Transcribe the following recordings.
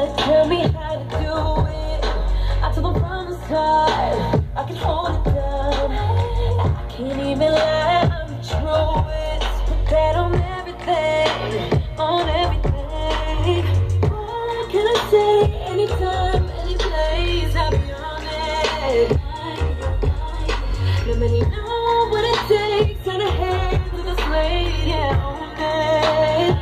Somebody tell me how to do it. I told them from the start, I can hold it down. I can't even lie, I'm the truest. Put that on everything, on everything. What can I say? Anytime, any place, I'll be on it. Let me know what it takes, and a hand to the slate, yeah, on it.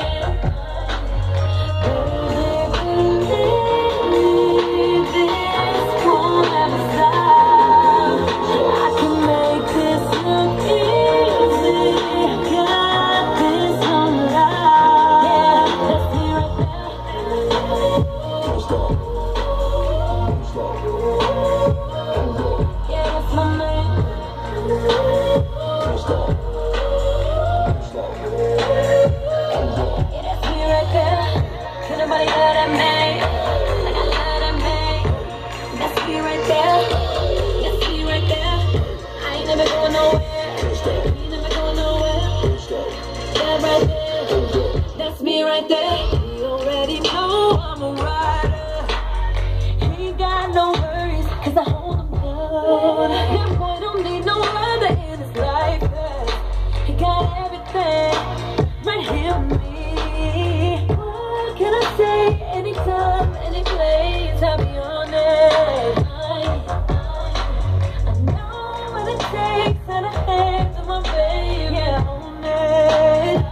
That's me right there. You already know I'm a rider. Ain't got no worries, cause I hold them down. That boy don't need no other in his life. He got everything right here with me. What can I say? Anytime, any place, I'll be on it. I know what it takes, and I have to my baby, yeah, on it.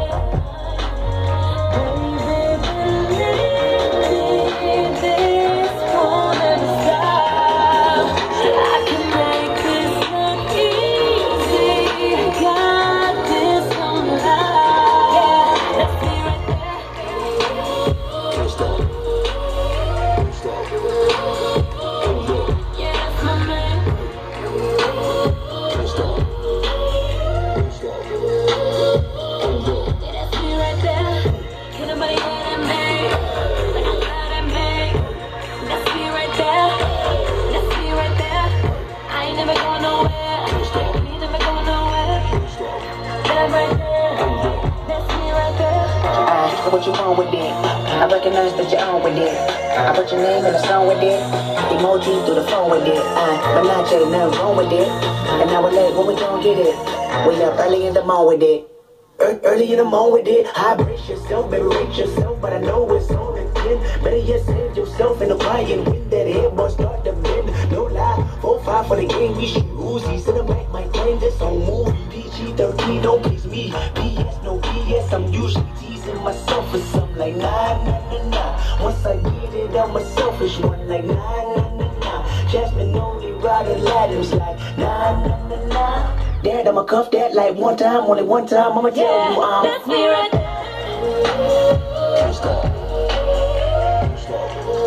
What you want with it? I recognize that you're on with it. I put your name in a song with it. Emoji through the phone with it. But not yet, nothing wrong with it. And now we're late, when we gon' get it? We up early in the morning with it. Early in the morning with it. High brace yourself, baby, rate yourself. But I know it's on the 10. Better yet, save yourself in the quiet. When that head boy start to bend. No lie, 4-5 for the game. We shoot Uzis in the back, my claim this on movie. PG-13, don't please me. PS, no BS, I'm usually teasing myself for something like nah. Once I get it, I'm a selfish one like nah. Jasmine only ride a Latin's like nah. Dad, I'ma cuff that like one time, only one time. I'ma tell you I'm. That's me right there. Can't stop. Can't stop.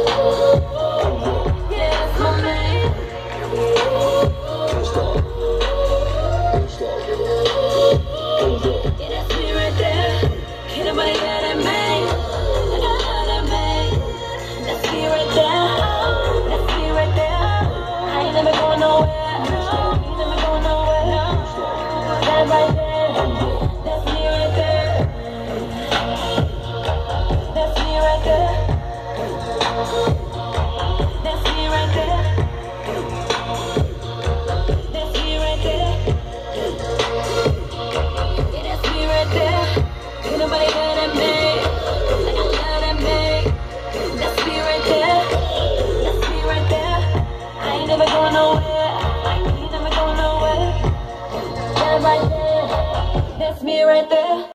Yeah, that's my man. Can't stop. Can't stop. Yeah, that's me right there. Can't nobody get that man. I got that man. That's me right there. That's me right there. I ain't never going nowhere. Ain't never going nowhere. That right there. That's me right there. That's me right there. That's me right there. That's me right there. Yeah, that's me right there. Ain't nobody got that man. Like I got that man. That's me right there. That's me right there. I ain't never going nowhere. I ain't never going nowhere. That right there. That's me right there.